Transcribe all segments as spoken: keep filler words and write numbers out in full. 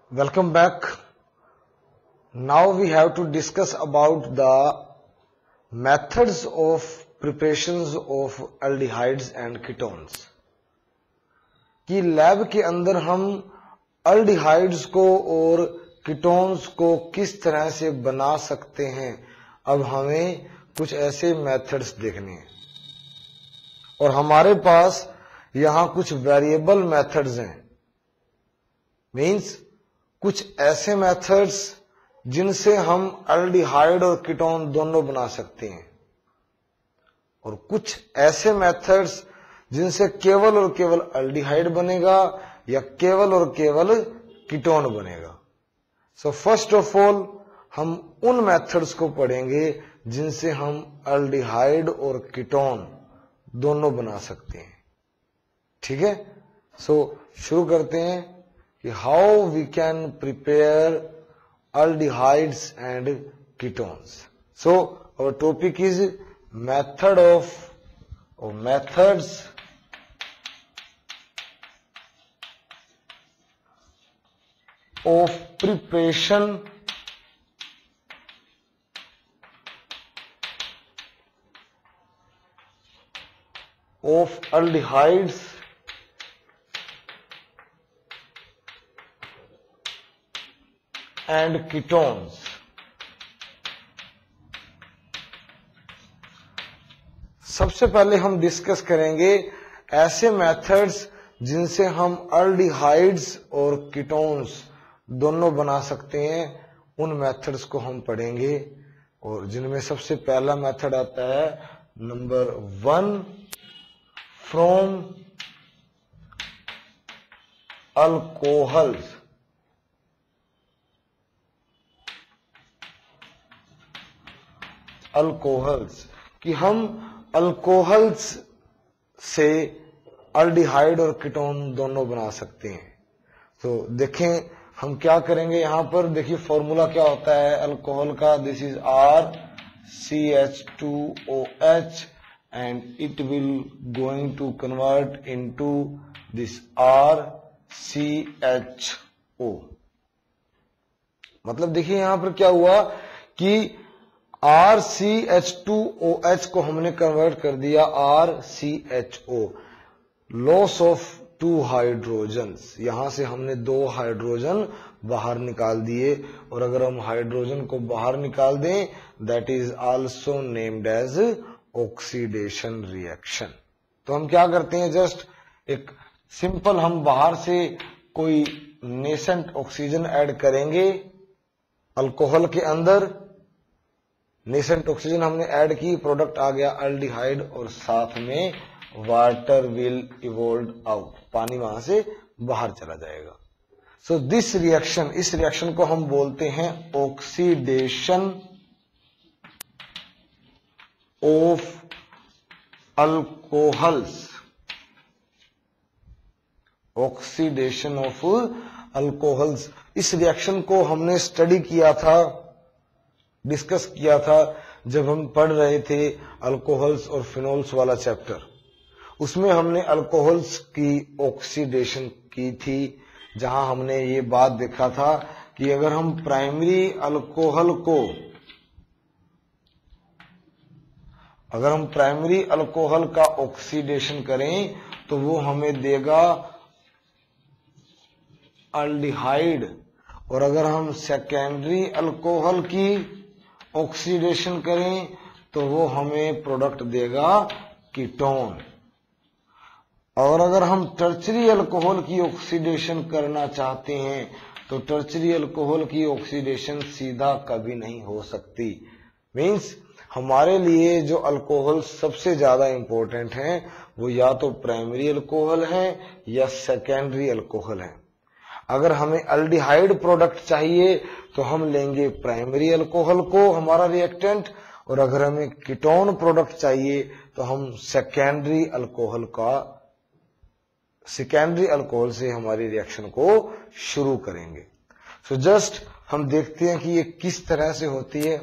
Welcome back. Now we have to discuss about the methods of preparations of aldehydes and ketones. कि lab के अंदर हम aldehydes को और ketones को किस तरह से बना सकते हैं. अब हमें कुछ ऐसे मेथड्स देखने हैं और हमारे पास यहां कुछ वेरिएबल मेथड्स हैं. मीन्स कुछ ऐसे मेथड्स जिनसे हम अल्डिहाइड और कीटोन दोनों बना सकते हैं और कुछ ऐसे मेथड्स जिनसे केवल और केवल अल्डिहाइड बनेगा या केवल और केवल कीटोन बनेगा. सो फर्स्ट ऑफ ऑल हम उन मेथड्स को पढ़ेंगे जिनसे हम अल्डिहाइड और कीटोन दोनों बना सकते हैं. ठीक है. सो शुरू करते हैं कि how we can prepare aldehydes and ketones. So our topic is method of or methods of preparation of aldehydes and ketones. सबसे पहले हम डिस्कस करेंगे ऐसे मेथड्स जिनसे हम अल्डिहाइड्स और कीटोन्स दोनों बना सकते हैं. उन मेथड्स को हम पढ़ेंगे और जिनमें सबसे पहला मेथड आता है number one, from alcohols. Alcohols कि हम अल्कोहल्स से अल्डिहाइड और कीटोन दोनों बना सकते हैं. तो देखें हम क्या करेंगे. यहां पर देखिए फॉर्मूला क्या होता है अल्कोहल का. This is R C H two O H and it will going to convert into this R C H O. मतलब देखिए यहां पर क्या हुआ कि R C H two O H को हमने कन्वर्ट कर दिया R C H O. Loss of two hydrogens. यहां से हमने दो हाइड्रोजन बाहर निकाल दिए और अगर हम हाइड्रोजन को बाहर निकाल दें that is also named as oxidation reaction. तो हम क्या करते हैं जस्ट एक सिंपल हम बाहर से कोई नेसेंट ऑक्सीजन ऐड करेंगे अल्कोहल के अंदर. नेसेंट ऑक्सीजन हमने ऐड की, प्रोडक्ट आ गया अल्डिहाइड और साथ में वाटर विल इवोल्व आउट. पानी वहां से बाहर चला जाएगा. सो दिस रिएक्शन, इस रिएक्शन को हम बोलते हैं oxidation of alcohols. Oxidation of alcohols. इस रिएक्शन को हमने स्टडी किया था, डिस्कस किया था जब हम पढ़ रहे थे अल्कोहल्स और फिनोल्स वाला चैप्टर. उसमें हमने अल्कोहल्स की ऑक्सीडेशन की थी जहां हमने ये बात देखा था कि अगर हम प्राइमरी अल्कोहल को अगर हम प्राइमरी अल्कोहल का ऑक्सीडेशन करें तो वो हमें देगा अल्डिहाइड और अगर हम सेकेंडरी अल्कोहल की ऑक्सीडेशन करें तो वो हमें प्रोडक्ट देगा कीटोन. और अगर हम टर्चरी अल्कोहल की ऑक्सीडेशन करना चाहते हैं तो टर्चरी अल्कोहल की ऑक्सीडेशन सीधा कभी नहीं हो सकती. मींस हमारे लिए जो अल्कोहल सबसे ज्यादा इंपॉर्टेंट हैं वो या तो प्राइमरी अल्कोहल है या सेकेंडरी अल्कोहल है. अगर हमें अल्डिहाइड प्रोडक्ट चाहिए तो हम लेंगे प्राइमरी अल्कोहल को हमारा रिएक्टेंट और अगर हमें कीटोन प्रोडक्ट चाहिए तो हम सेकेंडरी अल्कोहल का सेकेंडरी अल्कोहल से हमारी रिएक्शन को शुरू करेंगे. सो so जस्ट हम देखते हैं कि ये किस तरह से होती है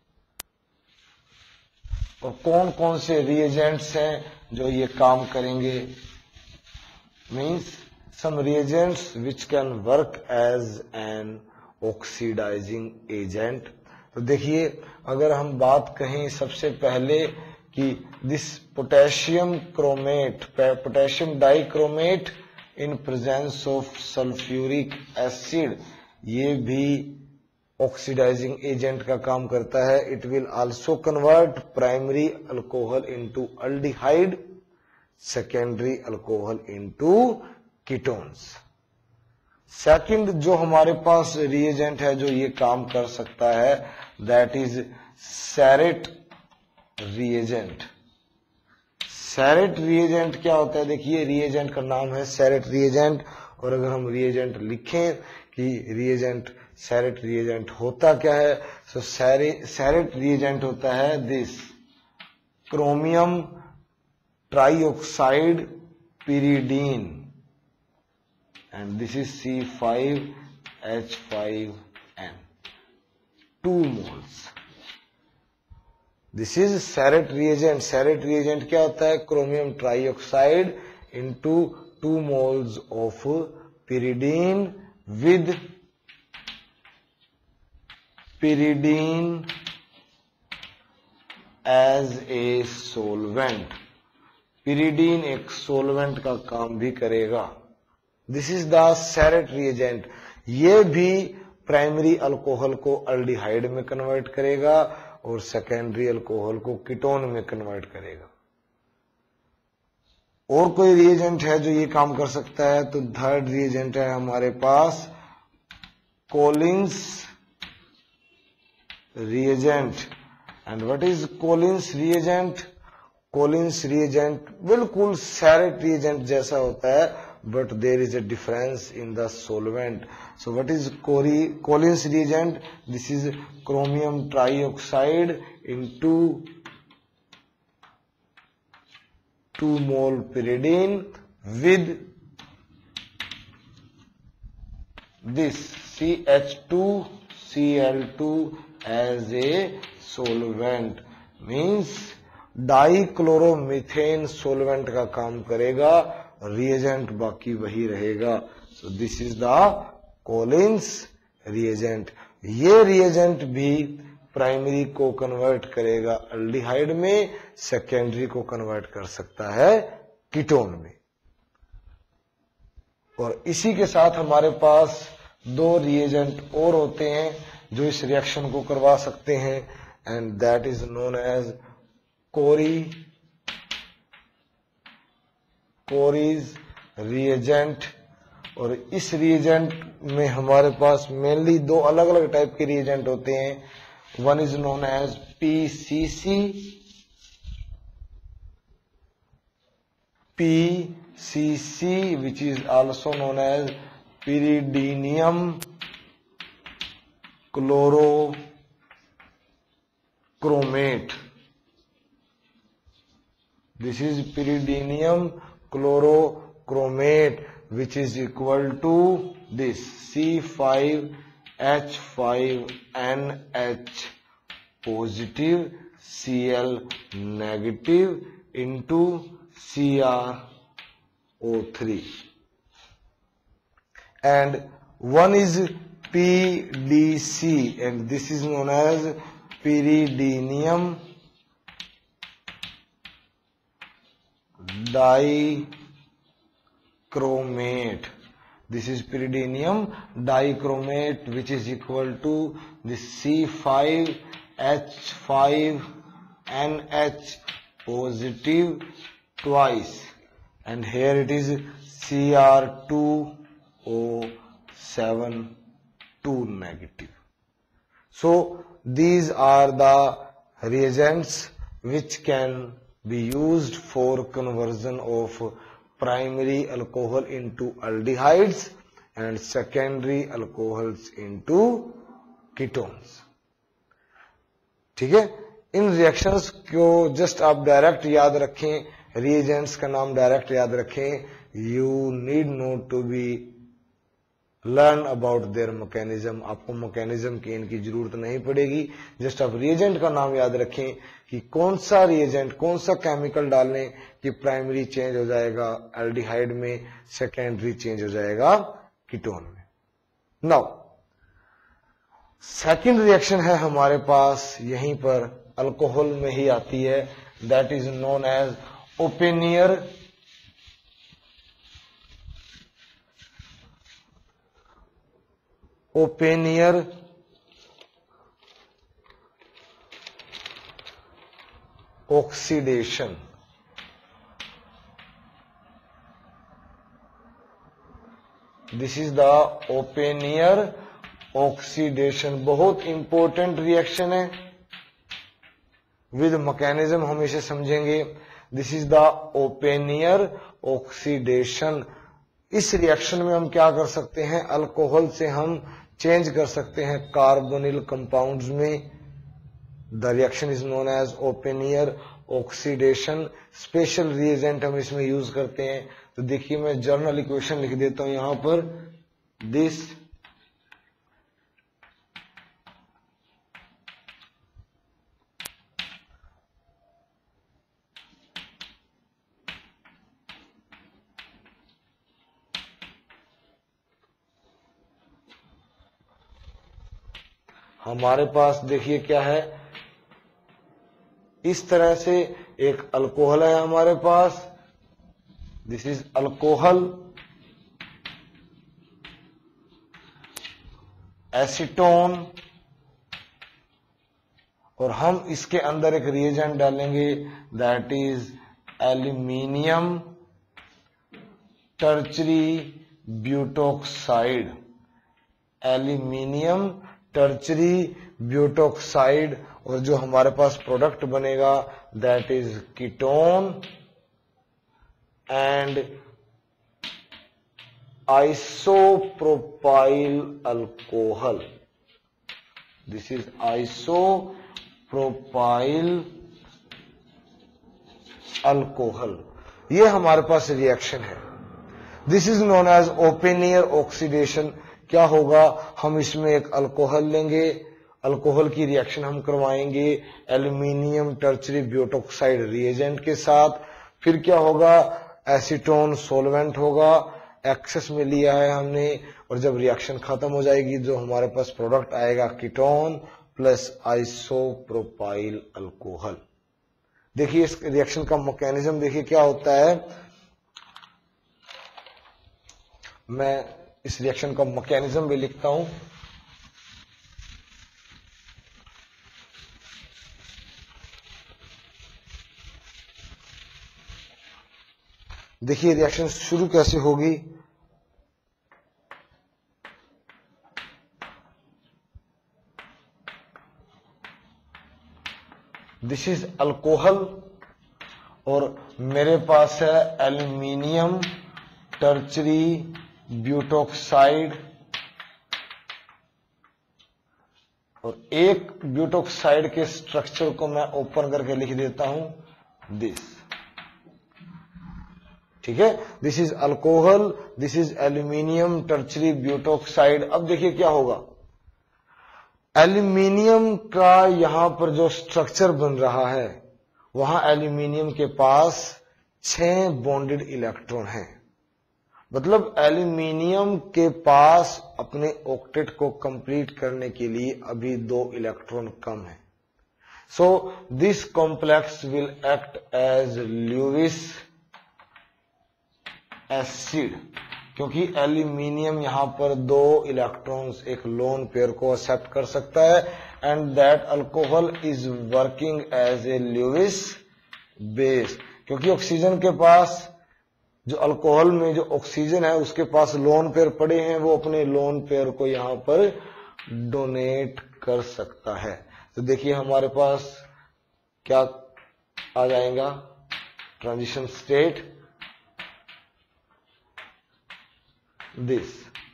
और कौन कौन से रिएजेंट्स हैं जो ये काम करेंगे. Means some reagents which can work as an oxidizing agent. तो देखिए अगर हम बात कहें सबसे पहले कि this potassium chromate, potassium dichromate in presence of sulphuric acid, ये भी ऑक्सीडाइजिंग एजेंट का काम करता है. It will also convert primary alcohol into aldehyde, secondary alcohol into ketones. Second जो हमारे पास रिएजेंट है जो ये काम कर सकता है, that is Sarett reagent. Sarett reagent क्या होता है? देखिए रिएजेंट का नाम है सैरेट रिएजेंट, और अगर हम रिएजेंट लिखें कि रिएजेंट सैरेट रिएजेंट होता क्या है, सो सैरेट रिएजेंट होता है this chromium trioxide pyridine, and this is C five H five N, two moles. This is Sarett reagent. Sarett reagent क्या होता है? Chromium trioxide into two moles of pyridine with pyridine as a solvent. pyridine एक solvent का काम भी करेगा. This is the Sarett reagent. ये भी प्राइमरी अल्कोहल को अल्डिहाइड में कन्वर्ट करेगा और सेकेंडरी अल्कोहल को कीटोन में कन्वर्ट करेगा. और कोई रिएजेंट है जो ये काम कर सकता है? तो थर्ड रिएजेंट है हमारे पास Collins reagent. And what is Collins reagent? Collins reagent बिल्कुल सैरेट रिएजेंट जैसा होता है, but there is a difference in the solvent. So what is Collins reagent? This is chromium trioxide into two mole pyridine with this C H two C L two as a solvent. Means dichloromethane solvent का काम करेगा, reagent बाकी वही रहेगा. So this is the Collins reagent. ये reagent भी primary को convert करेगा अल्डिहाइड में, सेकेंडरी को कन्वर्ट कर सकता है कीटोन में. और इसी के साथ हमारे पास दो रिएजेंट और होते हैं जो इस रिएक्शन को करवा सकते हैं, and that is known as Corey Corey's reagent. और इस रिएजेंट में हमारे पास मेनली दो अलग अलग टाइप के रिएजेंट होते हैं. One is known as PCC, PCC which is also known as pyridinium chlorochromate. This is pyridinium chlorochromate, which is equal to this C five H five N H positive Cl negative into C r O three. And one is P D C, and this is known as pyridinium dichromate. This is pyridinium dichromate, which is equal to the C five H five N H positive twice, and here it is C r two O seven two negative. So these are the reagents which can be used for conversion of primary alcohol into aldehydes and secondary alcohols into ketones. ठीक है, इन reactions को just आप direct याद रखें, reagents का नाम direct याद रखें. You need not to be learn about their mechanism, आपको मैकेनिज्म की इनकी जरूरत नहीं पड़ेगी, जस्ट आप रिएजेंट का नाम याद रखें कि कौन सा रिएजेंट, कौन सा केमिकल डालने कि प्राइमरी चेंज हो जाएगा एल्डिहाइड में, सेकेंडरी चेंज हो जाएगा कीटोन में। नाउ सेकंड रिएक्शन है हमारे पास यहीं पर अल्कोहल में ही आती है, that is known as Oppenauer Oppenauer oxidation. This is the Oppenauer oxidation, बहुत इंपॉर्टेंट रिएक्शन है, विद मैकेनिज्म हम इसे समझेंगे। This is the Oppenauer oxidation. इस रिएक्शन में हम क्या कर सकते हैं, अल्कोहल से हम चेंज कर सकते हैं कार्बोनिल कंपाउंड्स में। The reaction is known as Oppenauer oxidation. Special reagent हम इसमें यूज करते हैं, तो देखिए मैं जर्नल इक्वेशन लिख देता हूं यहां पर। दिस हमारे पास देखिए क्या है, इस तरह से एक अल्कोहल है हमारे पास, दिस इज अल्कोहल, एसीटोन, और हम इसके अंदर एक रिएजेंट डालेंगे that is aluminium tertiary butoxide. Aluminium tertiary butoxide, और जो हमारे पास प्रोडक्ट बनेगा that is ketone and isopropyl alcohol. This is isopropyl alcohol. ये हमारे पास रिएक्शन है। This is known as Oppenauer oxidation. क्या होगा, हम इसमें एक अल्कोहल लेंगे, अल्कोहल की रिएक्शन हम करवाएंगे एल्यूमिनियम टर्चरी ब्यूटोक्साइड रिएजेंट के साथ। फिर क्या होगा, एसीटोन सोलवेंट होगा, एक्सेस में लिया है हमने, और जब रिएक्शन खत्म हो जाएगी जो हमारे पास प्रोडक्ट आएगा कीटोन प्लस आइसोप्रोपाइल अल्कोहल। देखिए इस रिएक्शन का मैकेनिज्म देखिए क्या होता है। मैं इस रिएक्शन का मैकेनिज्म भी लिखता हूं। देखिए रिएक्शन शुरू कैसे होगी। दिस इज अल्कोहल और मेरे पास है एल्यूमिनियम टर्चरी ब्यूटोक्साइड, और एक ब्यूटोक्साइड के स्ट्रक्चर को मैं ओपन करके लिख देता हूं दिस। ठीक है, this is alcohol, this is aluminium tertiary butoxide. अब देखिए क्या होगा, एल्यूमिनियम का यहां पर जो स्ट्रक्चर बन रहा है वहां एल्यूमिनियम के पास छह बॉन्डेड इलेक्ट्रॉन हैं। मतलब एल्यूमिनियम के पास अपने ऑक्टेट को कंप्लीट करने के लिए अभी दो इलेक्ट्रॉन कम है। So this complex will act as Lewis acid, क्योंकि एल्यूमिनियम यहां पर दो इलेक्ट्रॉन्स एक लोन पेयर को एक्सेप्ट कर सकता है, and that alcohol is working as a Lewis base. क्योंकि ऑक्सीजन के पास, जो अल्कोहल में जो ऑक्सीजन है उसके पास लोन पेयर पड़े हैं, वो अपने लोन पेयर को यहां पर डोनेट कर सकता है। तो देखिए हमारे पास क्या आ जाएगा, transition state this,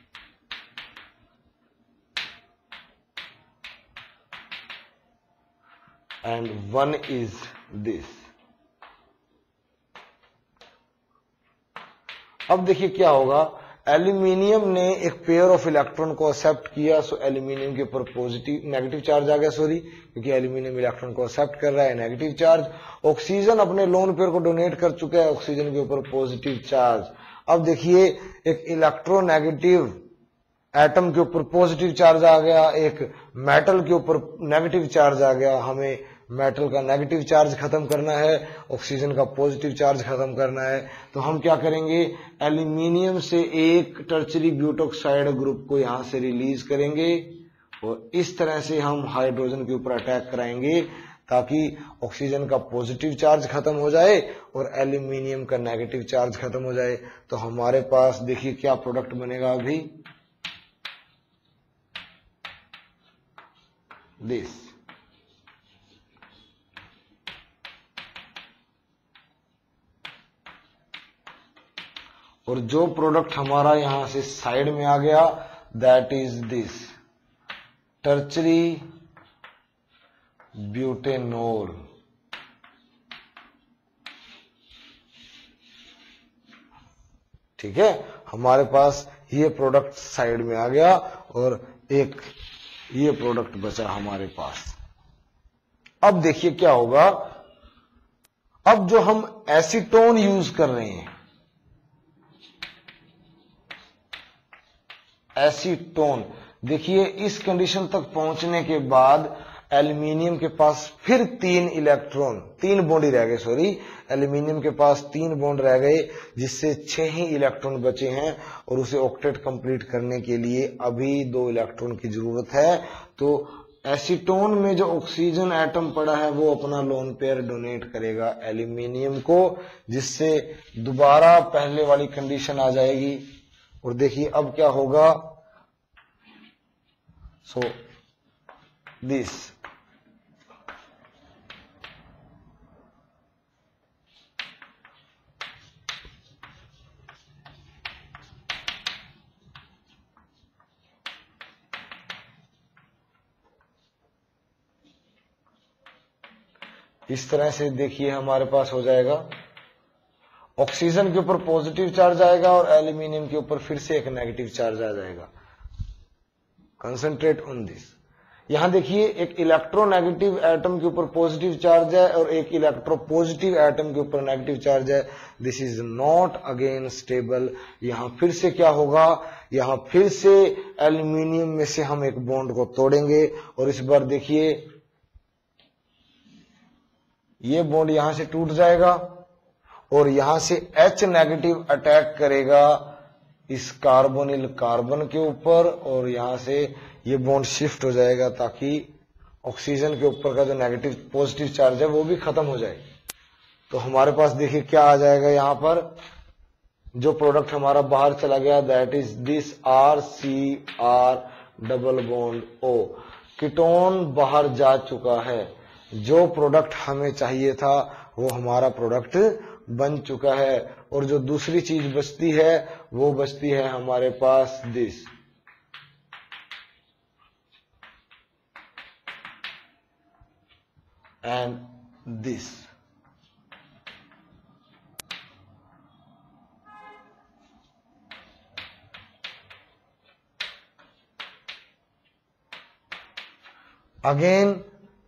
and one is this। अब देखिए क्या होगा, एल्यूमिनियम ने एक पेयर ऑफ इलेक्ट्रॉन को एक्सेप्ट किया, सो एल्यूमिनियम के ऊपर पॉजिटिव नेगेटिव चार्ज आ गया, सॉरी, क्योंकि एल्यूमिनियम इलेक्ट्रॉन को एक्सेप्ट कर रहा है, नेगेटिव चार्ज। ऑक्सीजन अपने लोन पेयर को डोनेट कर चुका है, ऑक्सीजन के ऊपर पॉजिटिव चार्ज। अब देखिए एक इलेक्ट्रोनेगेटिव एटम के ऊपर पॉजिटिव चार्ज आ गया, एक मेटल के ऊपर नेगेटिव चार्ज आ गया। हमें मेटल का नेगेटिव चार्ज खत्म करना है, ऑक्सीजन का पॉजिटिव चार्ज खत्म करना है, तो हम क्या करेंगे, एल्यूमिनियम से एक टर्चरी ब्यूटोक्साइड ग्रुप को यहां से रिलीज करेंगे और इस तरह से हम हाइड्रोजन के ऊपर अटैक कराएंगे ताकि ऑक्सीजन का पॉजिटिव चार्ज खत्म हो जाए और एल्यूमिनियम का नेगेटिव चार्ज खत्म हो जाए। तो हमारे पास देखिए क्या प्रोडक्ट बनेगा अभी, दिस। और जो प्रोडक्ट हमारा यहां से साइड में आ गया that is this tertiary butanol. ठीक है, हमारे पास ये प्रोडक्ट साइड में आ गया और एक ये प्रोडक्ट बचा हमारे पास। अब देखिए क्या होगा, अब जो हम एसीटोन यूज कर रहे हैं, एसीटोन, देखिए इस कंडीशन तक पहुंचने के बाद एल्यूमिनियम के पास फिर तीन इलेक्ट्रॉन, तीन बॉन्ड ही रह गए, सॉरी, एल्यूमिनियम के पास तीन बॉन्ड रह गए जिससे छह ही इलेक्ट्रॉन बचे हैं और उसे ऑक्टेट कंप्लीट करने के लिए अभी दो इलेक्ट्रॉन की जरूरत है। तो एसीटोन में जो ऑक्सीजन एटम पड़ा है वो अपना लोन पेयर डोनेट करेगा एल्यूमिनियम को, जिससे दोबारा पहले वाली कंडीशन आ जाएगी। और देखिए अब क्या होगा, सो दिस इस तरह से देखिए हमारे पास हो जाएगा, ऑक्सीजन के ऊपर पॉजिटिव चार्ज आएगा और एल्यूमिनियम के ऊपर फिर से एक नेगेटिव चार्ज आ जाएगा। Concentrate on this. यहां देखिए एक इलेक्ट्रोनेगेटिव एटम के ऊपर पॉजिटिव चार्ज है और एक इलेक्ट्रो पॉजिटिव एटम के ऊपर नेगेटिव चार्ज है। This is not again stable. यहां फिर से क्या होगा, यहां फिर से एल्यूमिनियम में से हम एक बॉन्ड को तोड़ेंगे और इस बार देखिए ये बॉन्ड यहां से टूट जाएगा और यहां से H नेगेटिव अटैक करेगा इस कार्बोनिल कार्बन के ऊपर और यहां से ये बॉन्ड शिफ्ट हो जाएगा ताकि ऑक्सीजन के ऊपर का जो नेगेटिव पॉजिटिव चार्ज है वो भी खत्म हो जाए। तो हमारे पास देखिए क्या आ जाएगा, यहां पर जो प्रोडक्ट हमारा बाहर चला गया that is this R C R double bond O. Ketone बाहर जा चुका है, जो प्रोडक्ट हमें चाहिए था वो हमारा प्रोडक्ट बन चुका है और जो दूसरी चीज बचती है वो बचती है हमारे पास दिस एंड दिस। अगेन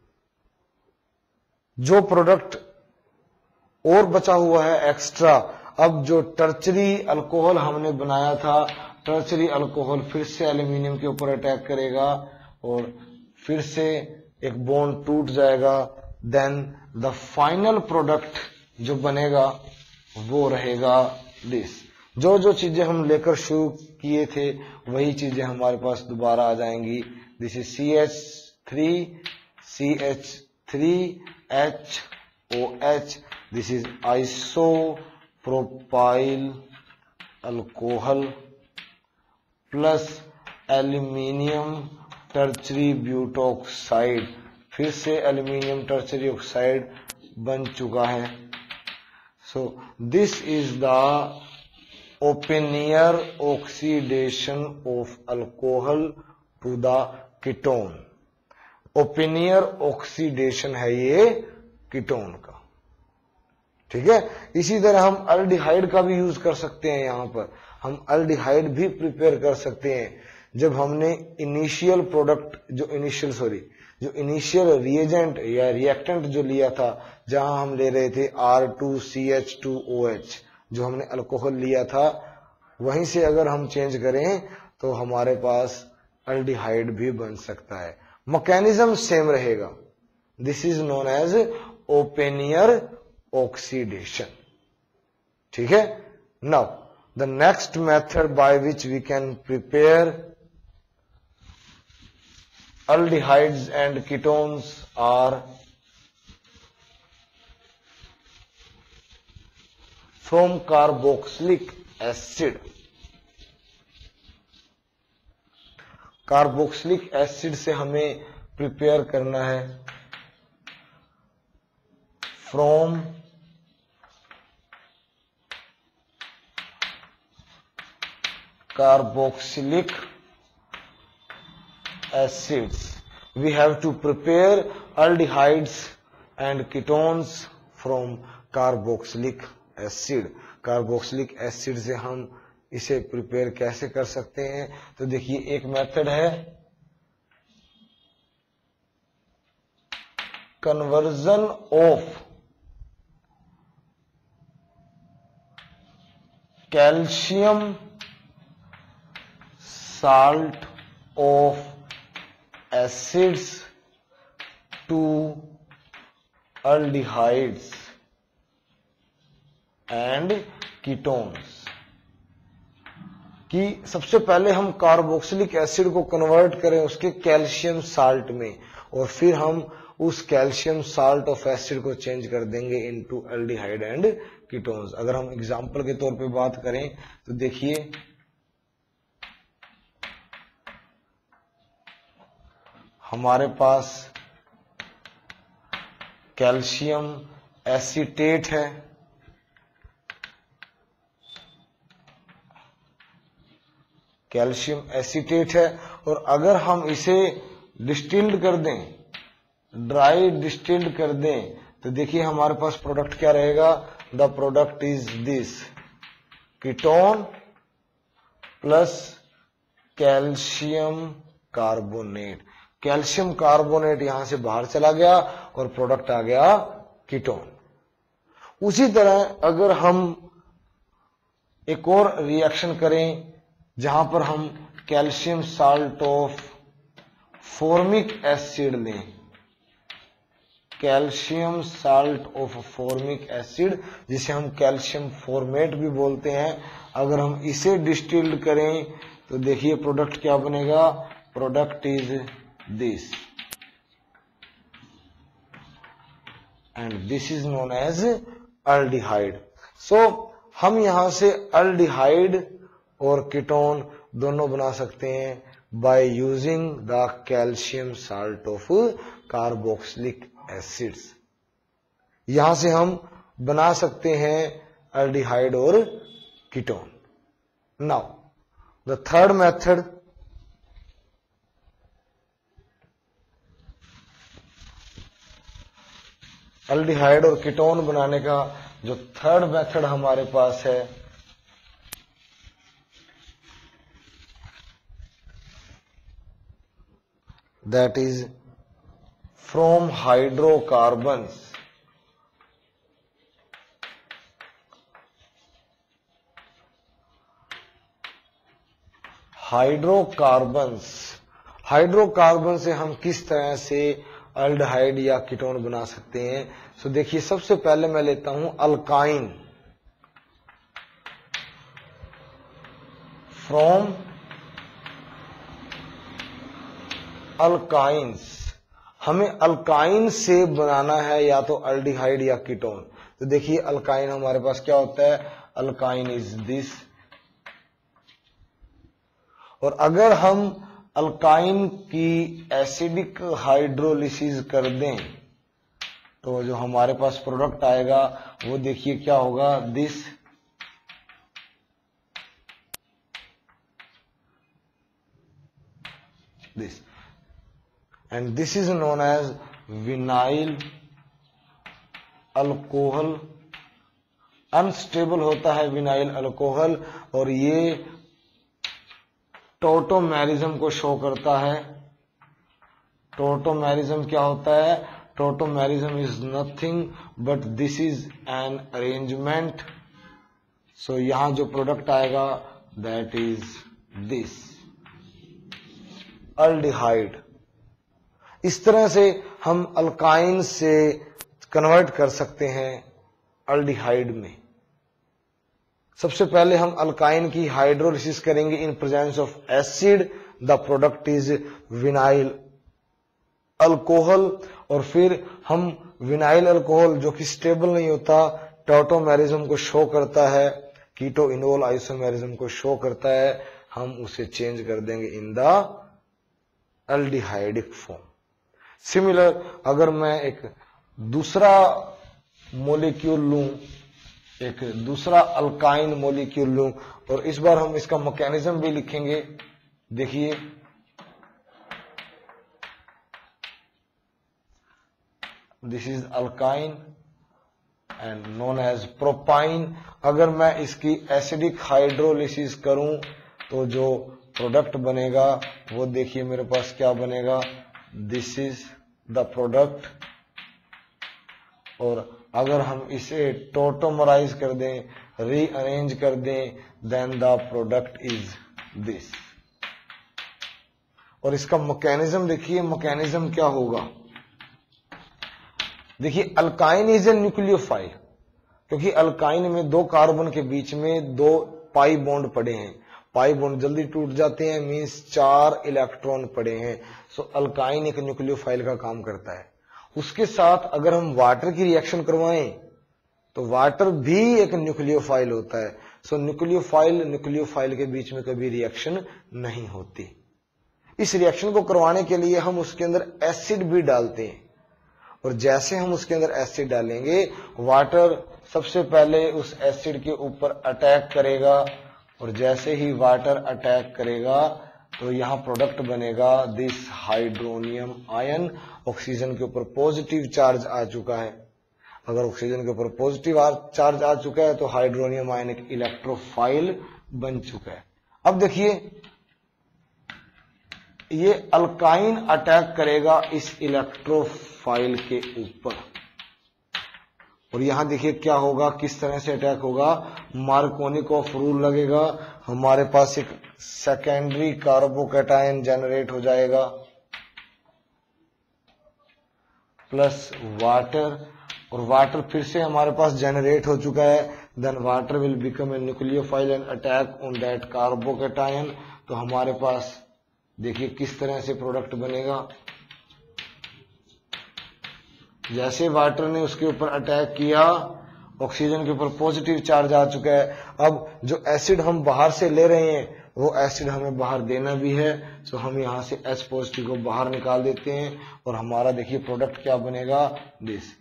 जो प्रोडक्ट और बचा हुआ है एक्स्ट्रा, अब जो टर्चरी अल्कोहल हमने बनाया था, टर्चरी अल्कोहल फिर से एल्यूमिनियम के ऊपर अटैक करेगा और फिर से एक बॉन्ड टूट जाएगा। देन द फाइनल प्रोडक्ट जो बनेगा वो रहेगा दिस। जो जो चीजें हम लेकर शुरू किए थे वही चीजें हमारे पास दोबारा आ जाएंगी। This is C H three C H three H O H. This is isopropyl alcohol plus aluminium tertiary butoxide. फिर से एल्यूमिनियम टर्चरी ऑक्साइड बन चुका है। So this is the Oppenauer oxidation of alcohol to the ketone. Oppenauer oxidation है ये ketone का, ठीक है। इसी तरह हम अल्डिहाइड का भी यूज कर सकते हैं। यहां पर हम अल्डिहाइड भी प्रिपेयर कर सकते हैं जब हमने इनिशियल प्रोडक्ट जो इनिशियल सॉरी जो इनिशियल रिएजेंट या रिएक्टेंट जो लिया था, जहां हम ले रहे थे R two C H two O H, जो हमने अल्कोहल लिया था, वहीं से अगर हम चेंज करें तो हमारे पास अल्डिहाइड भी बन सकता है। मैकेनिज्म सेम रहेगा। This is known as Oppenauer oxidation. ठीक है। Now the next method by which we can prepare aldehydes and ketones are from carboxylic acid. Carboxylic acid से हमें प्रिपेयर करना है from carboxylic acids. We have to prepare aldehydes and ketones from carboxylic acid. Carboxylic acid से हम इसे prepare कैसे कर सकते हैं? तो देखिए, एक मेथड है conversion of calcium salt of acids to aldehydes and ketones, कि सबसे पहले हम कार्बोक्सिलिक एसिड को कन्वर्ट करें उसके कैल्शियम साल्ट में, और फिर हम उस कैल्शियम साल्ट ऑफ एसिड को चेंज कर देंगे इनटू अल्डिहाइड एंड कीटोन्स। अगर हम एग्जांपल के तौर पे बात करें तो देखिए, हमारे पास कैल्शियम एसीटेट है, कैल्शियम एसीटेट है, और अगर हम इसे डिस्टिल्ड कर दें, ड्राई डिस्टिल्ड कर दें, तो देखिए हमारे पास प्रोडक्ट क्या रहेगा? The product is this ketone plus calcium carbonate. Calcium carbonate यहां से बाहर चला गया और प्रोडक्ट आ गया कीटोन। उसी तरह अगर हम एक और रिएक्शन करें जहां पर हम calcium salt of formic acid लें, calcium salt of formic acid, जिसे हम कैल्शियम फॉर्मेट भी बोलते हैं, अगर हम इसे डिस्टिल्ड करें तो देखिए प्रोडक्ट क्या बनेगा? Product is this and this is known as aldehyde. so हम यहां से aldehyde और कीटोन दोनों बना सकते हैं by using the calcium salt of carboxylic acids. यहां से हम बना सकते हैं aldehyde और ketone. now the third method, aldehyde और कीटोन बनाने का जो थर्ड मेथड हमारे पास है, that is from hydrocarbons. Hydrocarbons hydrocarbon से हम किस तरह से अल्डिहाइड या कीटोन बना सकते हैं? सो so, देखिए, सबसे पहले मैं लेता हूं अल्काइन फ्रॉम अल्काइंस. हमें अल्काइन से बनाना है या तो अल्डिहाइड या कीटोन. तो देखिए, अल्काइन हमारे पास क्या होता है? Alkyne is this. और अगर हम अल्काइन की एसिडिक हाइड्रोलिसिस कर दें तो जो हमारे पास प्रोडक्ट आएगा वो देखिए क्या होगा? This. This and this is known as vinyl alcohol unstable होता है विनाइल अल्कोहल, और ये टोटोमेरिज्म को शो करता है। टोटोमेरिज्म क्या होता है? Tautomerism is nothing but this is an arrangement. So यहां जो प्रोडक्ट आएगा दैट इज दिस अल्डिहाइड। इस तरह से हम अल्काइन से कन्वर्ट कर सकते हैं अल्डिहाइड में। सबसे पहले हम अल्काइन की हाइड्रोलिसिस करेंगे in presence of acid, the product is vinyl alcohol, और फिर हम विनाइल अल्कोहल जो कि स्टेबल नहीं होता, टोटोमेरिज्म को शो करता है, कीटो इनोल आइसोमेरिज्म को शो करता है, हम उसे चेंज कर देंगे in the aldehydic form. Similar अगर मैं एक दूसरा मोलिक्यूल लूं, एक दूसरा अल्काइन मोलिक्यूल लूं, और इस बार हम इसका मैकेनिज्म भी लिखेंगे। देखिए this is alkyne and known as propyne. अगर मैं इसकी एसिडिक हाइड्रोलिसिस करूं तो जो प्रोडक्ट बनेगा वो देखिए मेरे पास क्या बनेगा, दिस इज द प्रोडक्ट। और अगर हम इसे टोटोमराइज कर दें, रीअरेंज कर दें, then the product is this. और इसका मैकेनिज्म देखिए, मैकेनिज्म क्या होगा। देखिए अल्काइन इज ए न्यूक्लियोफाइल, क्योंकि अल्काइन में दो कार्बन के बीच में दो पाई बॉन्ड पड़े हैं। पाई बॉन्ड जल्दी टूट जाते हैं, मींस चार इलेक्ट्रॉन पड़े हैं। सो अल्काइन एक न्यूक्लियोफाइल का काम करता है। उसके साथ अगर हम वाटर की रिएक्शन करवाएं तो वाटर भी एक न्यूक्लियोफाइल होता है। सो न्यूक्लियोफाइल न्यूक्लियोफाइल के बीच में कभी रिएक्शन नहीं होती। इस रिएक्शन को करवाने के लिए हम उसके अंदर एसिड भी डालते हैं, और जैसे हम उसके अंदर एसिड डालेंगे, वाटर सबसे पहले उस एसिड के ऊपर अटैक करेगा, और जैसे ही वाटर अटैक करेगा तो यहां प्रोडक्ट बनेगा दिस हाइड्रोनियम आयन। ऑक्सीजन के ऊपर पॉजिटिव चार्ज आ चुका है। अगर ऑक्सीजन के ऊपर पॉजिटिव चार्ज आ चुका है तो हाइड्रोनियम आयन एक इलेक्ट्रोफाइल बन चुका है। अब देखिए ये अल्काइन अटैक करेगा इस इलेक्ट्रोफाइल के ऊपर, और यहां देखिए क्या होगा, किस तरह से अटैक होगा। मार्कोनिकोफ रूल लगेगा, हमारे पास एक सेकेंडरी कार्बोकैटायन जनरेट हो जाएगा प्लस वाटर, और वाटर फिर से हमारे पास जनरेट हो चुका है। Then water will become a nucleophile and attack on that carbocation. तो हमारे पास देखिए किस तरह से प्रोडक्ट बनेगा। जैसे वाटर ने उसके ऊपर अटैक किया, ऑक्सीजन के ऊपर पॉजिटिव चार्ज आ चुका है। अब जो एसिड हम बाहर से ले रहे हैं वो एसिड हमें बाहर देना भी है, सो हम यहां से H पॉजिटिव को बाहर निकाल देते हैं, और हमारा देखिए प्रोडक्ट क्या बनेगा, this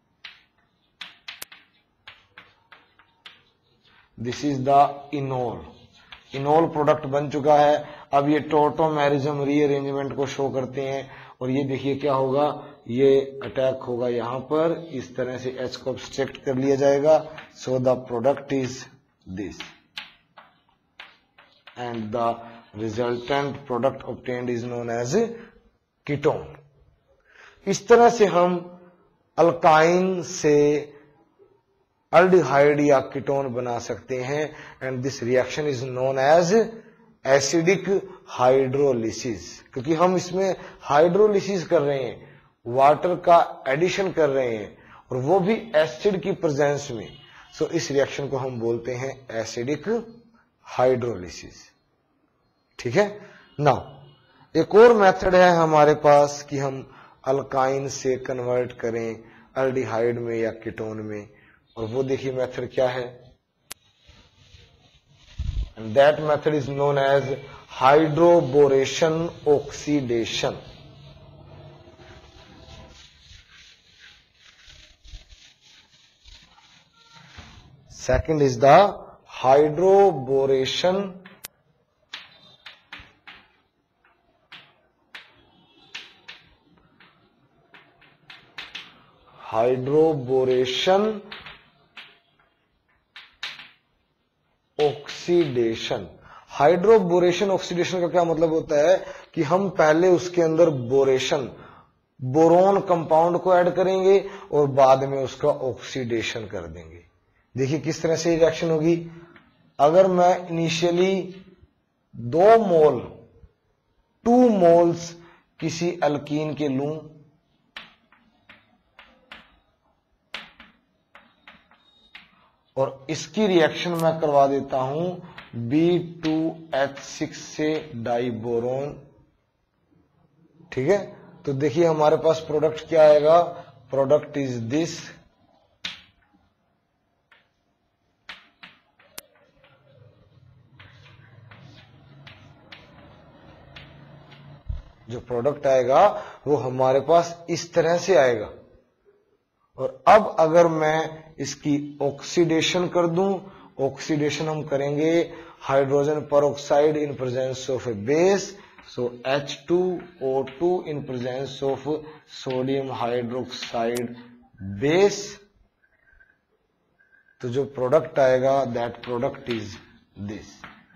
this is the enol. Enol product बन चुका है। अब ये टोटोमेरिज्म रीअरेंजमेंट को शो करते हैं, और ये देखिए क्या होगा, ये अटैक होगा यहां पर, इस तरह से H को एक्सट्रैक्ट कर लिया जाएगा। So the product is this and the resultant product obtained is known as ketone. इस तरह से हम अल्काइन से अल्डिहाइड या कीटोन बना सकते हैं, and this reaction is known as acidic hydrolysis, क्योंकि हम इसमें हाइड्रोलिसिस कर रहे हैं, वाटर का एडिशन कर रहे हैं, और वो भी एसिड की प्रेजेंस में। सो इस रिएक्शन को हम बोलते हैं एसिडिक हाइड्रोलिसिस। ठीक है। नाउ एक और मेथड है हमारे पास कि हम अल्काइन से कन्वर्ट करें अल्डिहाइड में या कीटोन में, और वो देखिए मेथड क्या है, and that method is known as hydroboration oxidation. Second is the hydroboration hydroboration oxidation. Hydroboration oxidation का क्या मतलब होता है कि हम पहले उसके अंदर बोरेशन बोरोन कंपाउंड को ऐड करेंगे और बाद में उसका ऑक्सीडेशन कर देंगे। देखिए किस तरह से रिएक्शन होगी। अगर मैं इनिशियली दो मोल टू मोल्स किसी अल्कीन के लूं और इसकी रिएक्शन मैं करवा देता हूं बी टू एच सिक्स से डाइबोरोन, ठीक है, तो देखिए हमारे पास प्रोडक्ट क्या आएगा। प्रोडक्ट इज दिस, जो प्रोडक्ट आएगा वो हमारे पास इस तरह से आएगा। और अब अगर मैं इसकी ऑक्सीडेशन कर दूं, ऑक्सीडेशन हम करेंगे hydrogen peroxide in presence of a base, so H two O two in presence of sodium hydroxide base, तो जो प्रोडक्ट आएगा that product is this.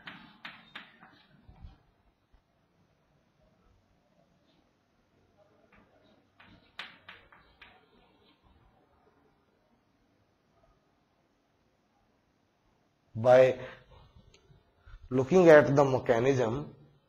By looking at the mechanism,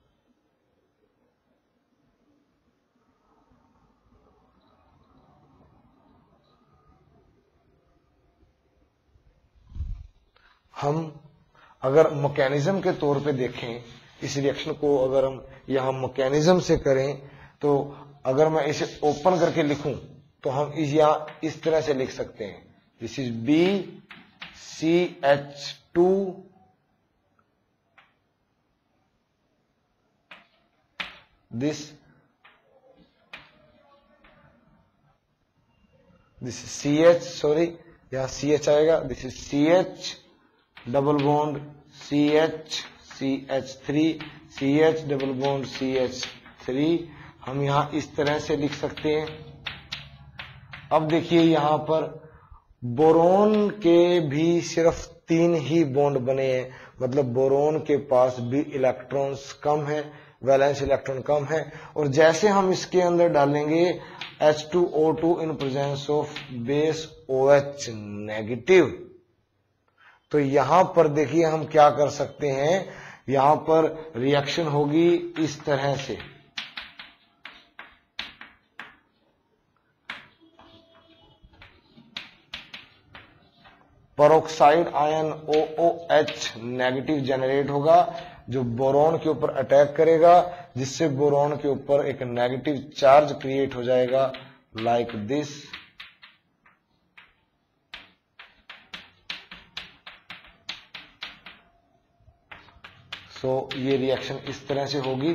हम अगर मैकेनिज्म के तौर पे देखें इस रिएक्शन को, अगर हम यहां मैकेनिज्म से करें तो अगर मैं इसे ओपन करके लिखूं तो हम इस यहां इस तरह से लिख सकते हैं, this is B C H two this this is C H, sorry यहां सी एच आएगा, this is C H double bond C H C H three C H double bond C H three, हम यहां इस तरह से लिख सकते हैं। अब देखिए यहां पर बोरोन के भी सिर्फ तीन ही बॉन्ड बने हैं, मतलब बोरोन के पास भी इलेक्ट्रॉन्स कम है, वैलेंस इलेक्ट्रॉन कम है, और जैसे हम इसके अंदर डालेंगे H two O two in presence of base OH negative, तो यहां पर देखिए हम क्या कर सकते हैं, यहां पर रिएक्शन होगी इस तरह से, peroxide ion O O H negative generate होगा जो बोरोन के ऊपर अटैक करेगा, जिससे बोरोन के ऊपर एक नेगेटिव चार्ज क्रिएट हो जाएगा लाइक दिस। सो so, ये रिएक्शन इस तरह से होगी।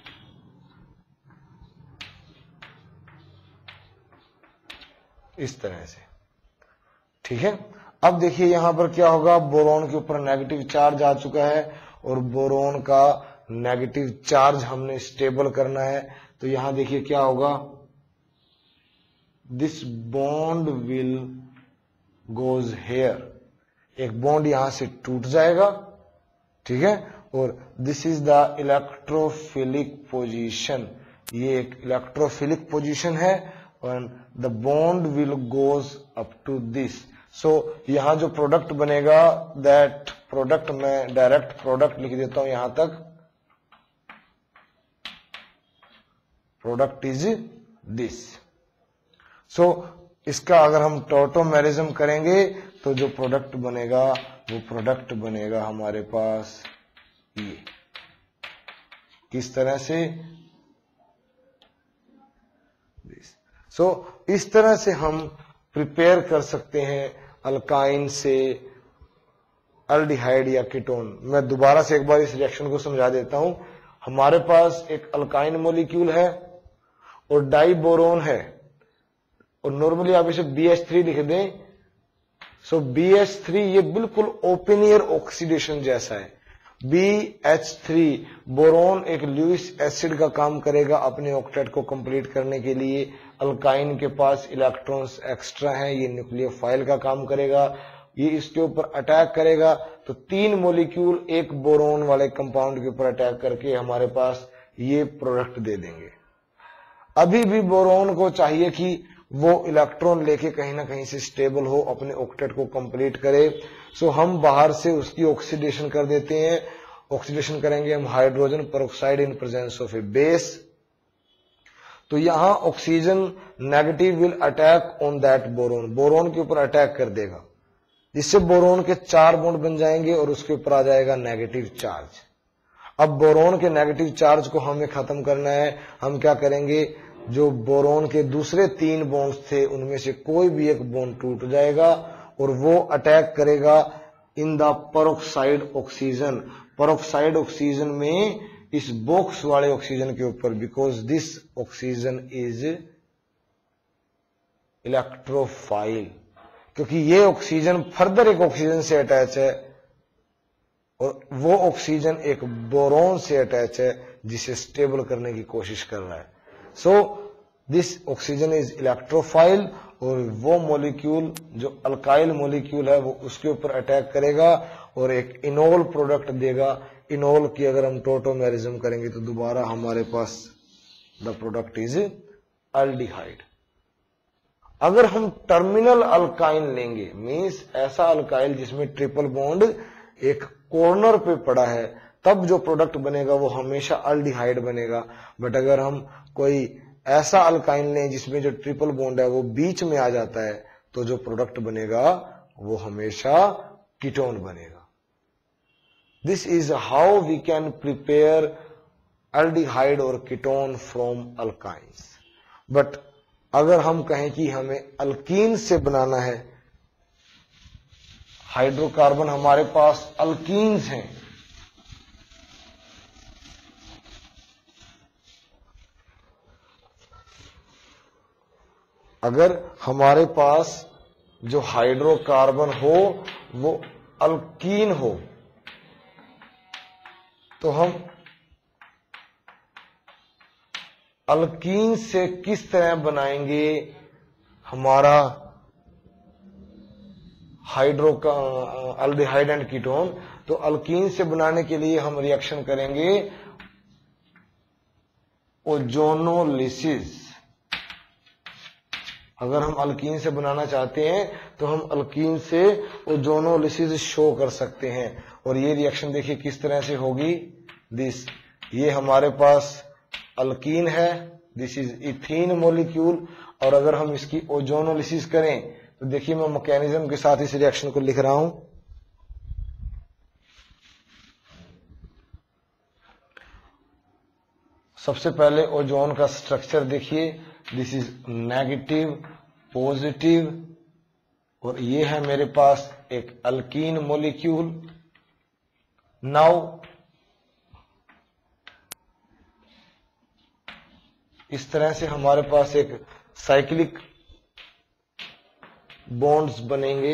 इस तरह से, ठीक है। अब देखिए यहां पर क्या होगा, बोरोन के ऊपर नेगेटिव चार्ज आ चुका है और बोरोन का नेगेटिव चार्ज हमने स्टेबल करना है, तो यहां देखिए क्या होगा, this bond will goes here, एक बॉन्ड यहां से टूट जाएगा, ठीक है, और this is the electrophilic position, ये एक इलेक्ट्रोफिलिक पोजीशन है, और the bond will goes up to this. So so, यहां जो प्रोडक्ट बनेगा दैट प्रोडक्ट, मैं डायरेक्ट प्रोडक्ट लिख देता हूं यहां तक, प्रोडक्ट इज दिस। सो इसका अगर हम टॉटोमेरिज्म करेंगे तो जो प्रोडक्ट बनेगा वो प्रोडक्ट बनेगा हमारे पास ये, किस तरह से, सो so, इस तरह से हम प्रिपेयर कर सकते हैं अल्काइन से अल्डिहाइड या कीटोन। मैं दोबारा से एक बार इस रिएक्शन को समझा देता हूं। हमारे पास एक अल्काइन मॉलिक्यूल है और डाइबोरोन है, और नॉर्मली आप इसे बी एच थ्री लिख दें। सो बी एच थ्री ये बिल्कुल ओपन एयर ऑक्सीडेशन जैसा है। बी एच थ्री बोरोन एक ल्यूइस एसिड का काम करेगा अपने ऑक्टेट को कंप्लीट करने के लिए। अल्काइन के पास इलेक्ट्रॉन्स एक्स्ट्रा हैं, ये न्यूक्लियोफाइल का काम करेगा, ये इसके ऊपर अटैक करेगा, तो तीन मॉलिक्यूल एक बोरोन वाले कंपाउंड के ऊपर अटैक करके हमारे पास ये प्रोडक्ट दे देंगे। अभी भी बोरोन को चाहिए कि वो इलेक्ट्रॉन लेके कहीं ना कहीं से स्टेबल हो, अपने ऑक्टेट को कंप्लीट करे। सो हम बाहर से उसकी ऑक्सीडेशन कर देते हैं। ऑक्सीडेशन करेंगे हम hydrogen peroxide in presence of a base. तो यहां oxygen negative will attack on that boron, boron के ऊपर अटैक कर देगा, जिससे बोरोन के चार बॉन्ड बन जाएंगे और उसके ऊपर आ जाएगा नेगेटिव चार्ज। अब बोरोन के नेगेटिव चार्ज को हमें खत्म करना है। हम क्या करेंगे, जो बोरोन के दूसरे तीन बॉन्ड्स थे उनमें से कोई भी एक बॉन्ड टूट जाएगा और वो अटैक करेगा in the peroxide oxygen, peroxide oxygen में इस बॉक्स वाले ऑक्सीजन के ऊपर, because this oxygen is electrophile, क्योंकि ये ऑक्सीजन फर्दर एक ऑक्सीजन से अटैच है और वो ऑक्सीजन एक बोरोन से अटैच है जिसे स्टेबल करने की कोशिश कर रहा है। So this oxygen is electrophile और वो मॉलिक्यूल जो अल्काइल मॉलिक्यूल है वो उसके ऊपर अटैक करेगा और एक इनोल प्रोडक्ट देगा। इनोल की अगर हम टोटोमेरिज्म करेंगे तो दोबारा हमारे पास द प्रोडक्ट इज एल्डिहाइड। अगर हम टर्मिनल अल्काइन लेंगे, मींस ऐसा अल्काइल जिसमें ट्रिपल बॉन्ड एक कॉर्नर पे पड़ा है, तब जो प्रोडक्ट बनेगा वो हमेशा एल्डिहाइड बनेगा। बट अगर हम कोई ऐसा अल्काइन लें जिसमें जो ट्रिपल बॉन्ड है वो बीच में आ जाता है, तो जो प्रोडक्ट बनेगा वो हमेशा कीटोन बनेगा। This is how we can prepare aldehyde और कीटोन फ्रॉम अल्काइंस। बट अगर हम कहें कि हमें अल्कीन से बनाना है, हाइड्रोकार्बन हमारे पास अल्कीन्स हैं, अगर हमारे पास जो हाइड्रोकार्बन हो वो अल्कीन हो, तो हम अल्कीन से किस तरह बनाएंगे हमारा हाइड्रो एल्डिहाइड एंड कीटोन। तो अल्कीन से बनाने के लिए हम रिएक्शन करेंगे ओजोनोलिसिस। अगर हम अल्कीन से बनाना चाहते हैं तो हम अल्कीन से ओजोनोलिसिस शो कर सकते हैं। और ये रिएक्शन देखिए किस तरह से होगी। दिस, ये हमारे पास अल्कीन है, दिस इज इथीन मॉलिक्यूल, और अगर हम इसकी ओजोनोलिसिस करें तो देखिए मैं मैकेनिज्म के साथ इस रिएक्शन को लिख रहा हूं। सबसे पहले ओजोन का स्ट्रक्चर देखिए, दिस इज नेगेटिव पॉजिटिव, और ये है मेरे पास एक अल्कीन मॉलिक्यूल। नाउ इस तरह से हमारे पास एक साइक्लिक बॉन्ड्स बनेंगे।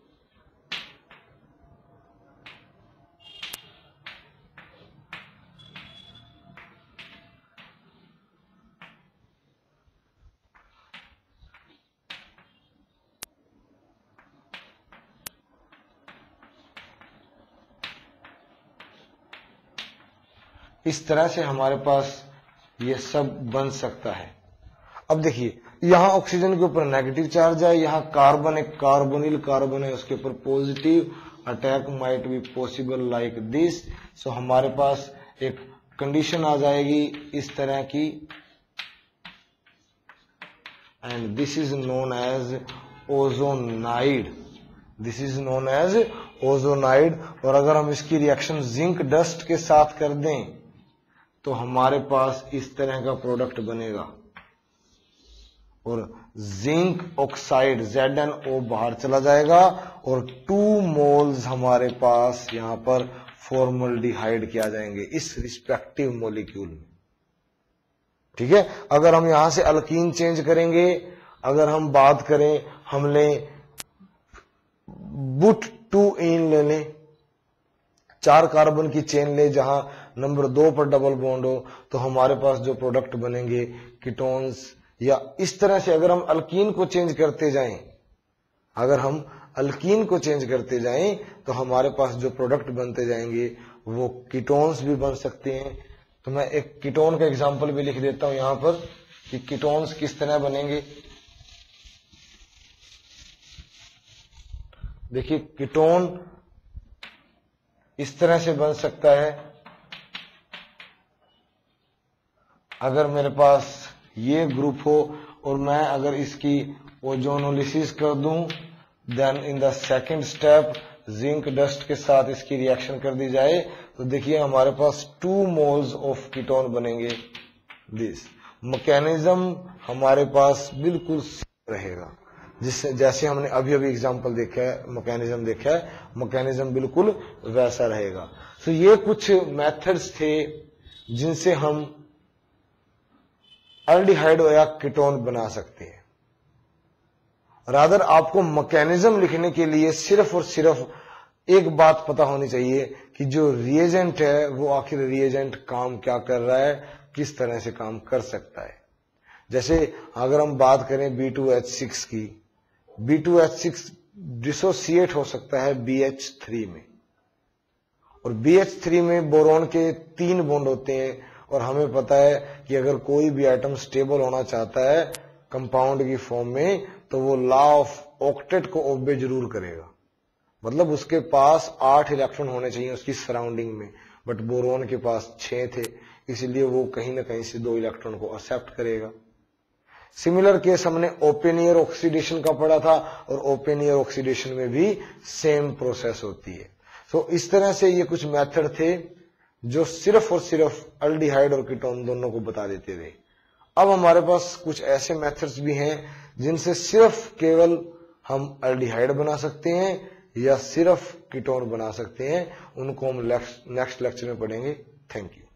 इस तरह से हमारे पास ये सब बन सकता है। अब देखिए यहां ऑक्सीजन के ऊपर नेगेटिव चार्ज है, यहां कार्बन एक कार्बोनिल कार्बन है उसके ऊपर positive, attack might be possible like this. So हमारे पास एक कंडीशन आ जाएगी इस तरह की, and this is known as ozonide, this is known as ozonide. और अगर हम इसकी रिएक्शन जिंक डस्ट के साथ कर दें तो हमारे पास इस तरह का प्रोडक्ट बनेगा, और zinc oxide Z N O बाहर चला जाएगा और टू मोल्स हमारे पास यहां पर फॉर्मल्डिहाइड के आ जाएंगे इस रिस्पेक्टिव मॉलिक्यूल में। ठीक है, अगर हम यहां से अल्कीन चेंज करेंगे, अगर हम बात करें हम लें बुट टू इन ले लें, चार कार्बन की चेन ले जहां नंबर दो पर डबल बॉन्ड हो, तो हमारे पास जो प्रोडक्ट बनेंगे कीटोन्स। या इस तरह से अगर हम अल्कीन को चेंज करते जाएं, अगर हम अल्कीन को चेंज करते जाएं तो हमारे पास जो प्रोडक्ट बनते जाएंगे वो कीटोन्स भी बन सकते हैं। तो मैं एक कीटोन का एग्जांपल भी लिख देता हूं यहां पर कि कीटोन्स किस तरह बनेंगे। देखिए कीटोन इस तरह से बन सकता है, अगर मेरे पास ये ग्रुप हो और मैं अगर इसकी ओजोनोलिसिस कर दूं, then in the second step zinc dust के साथ इसकी रिएक्शन कर दी जाए तो देखिए हमारे पास टू मोल्स ऑफ कीटोन बनेंगे। दिस मैकेनिज्म हमारे पास बिल्कुल रहेगा, जिससे जैसे हमने अभी अभी एग्जांपल देखा है, मैकेनिज्म देखा है, मैकेनिज्म बिल्कुल वैसा रहेगा। तो ये कुछ मेथड्स थे जिनसे हम एल्डिहाइड या कीटोन बना सकते हैं। रादर आपको मैकेनिज्म लिखने के लिए सिर्फ और सिर्फ एक बात पता होनी चाहिए कि जो रिएजेंट है वो आखिर रिएजेंट काम क्या कर रहा है, किस तरह से काम कर सकता है। जैसे अगर हम बात करें बी टू एच सिक्स की, B two H six dissociate हो सकता है बी एच थ्री में, और बी एच थ्री में बोरोन के तीन बॉन्ड होते हैं और हमें पता है कि अगर कोई भी आइटम स्टेबल होना चाहता है कंपाउंड की फॉर्म में तो वो लॉ ऑफ ऑक्टेट को ओबे जरूर करेगा, मतलब उसके पास आठ इलेक्ट्रॉन होने चाहिए उसकी सराउंडिंग में, बट बोरोन के पास छह थे, इसलिए वो कहीं ना कहीं से दो इलेक्ट्रॉन को एक्सेप्ट करेगा। सिमिलर केस हमने ओपन ईयर ऑक्सीडेशन का पढ़ा था और ओपन ईयर ऑक्सीडेशन में भी सेम प्रोसेस होती है। सो so, इस तरह से ये कुछ मेथड थे जो सिर्फ और सिर्फ एल्डिहाइड और कीटोन दोनों को बता देते थे। अब हमारे पास कुछ ऐसे मेथड्स भी हैं जिनसे सिर्फ केवल हम एल्डिहाइड बना सकते हैं या सिर्फ कीटोन बना सकते हैं, उनको हम नेक्स्ट नेक्स्ट लेक्चर में पढ़ेंगे। Thank you.